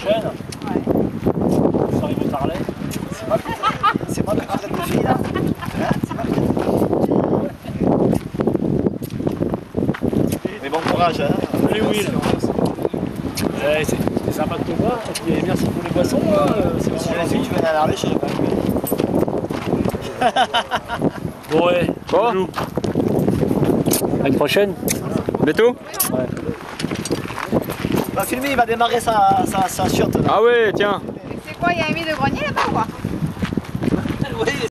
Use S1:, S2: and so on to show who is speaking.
S1: prochaine.
S2: Ouais.
S1: Vous arrivez au Tarlet.
S3: C'est pas le traite de fille là. C'est pas mais bon courage hein.
S1: Allez Will. C'est sympa de te voir. Et puis merci pour les boissons. C'est aussi
S3: Si
S1: gentil.
S3: tu venais à l'Ardèche, je pas.
S1: Bon ouais.
S4: Bon.
S1: Bisous. À une prochaine.
S4: Bientôt.
S1: Ouais.
S3: Il va filmer, il va démarrer sa chiotte là.
S4: Ah ouais, tiens.
S2: C'est quoi, il y a un mis de grenier là-bas ou quoi?
S3: Oui.